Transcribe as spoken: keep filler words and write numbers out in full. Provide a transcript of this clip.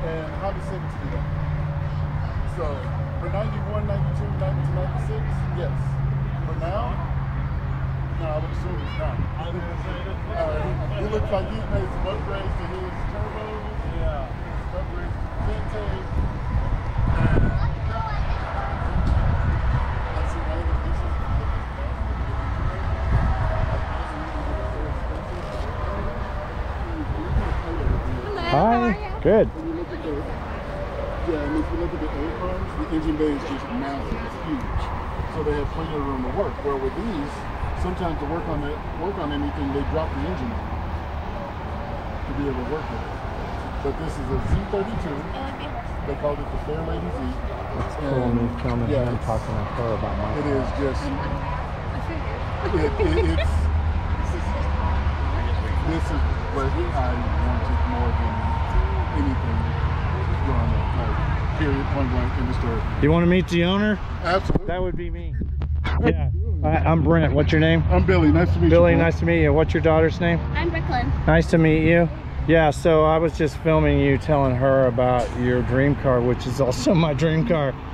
and Honda Civics do that. So for ninety-one, ninety-two, ninety-two, ninety-six, yes. For now, no, I would assume it's not. I was gonna say this. Uh, he looks like he's made some upgrades to his turbos. Yeah. Some upgrades to the intake. And let's see, one of the pieces. Hi. Good. When you look at the, yeah, and if you look at the old cars, the engine bay is just massive. It's huge. So they have plenty of room to work. Where with these, sometimes to work on it, work on anything, they drop the engine on to be able to work with it. But this is a Z thirty-two. They called it the Fair Lady Z. It's cool me filming yeah, him talking to her about my It car. is just, it, it, it's, this is what I wanted more than anything growing up, like, period, point blank, in the story. You want to meet the owner? Absolutely. That would be me. Yeah. I, I'm Brent. What's your name? I'm Billy. Nice to meet Billy, you. Billy, nice to meet you. What's your daughter's name? I'm Brooklyn. Nice to meet you. Yeah, so I was just filming you telling her about your dream car, which is also my dream car.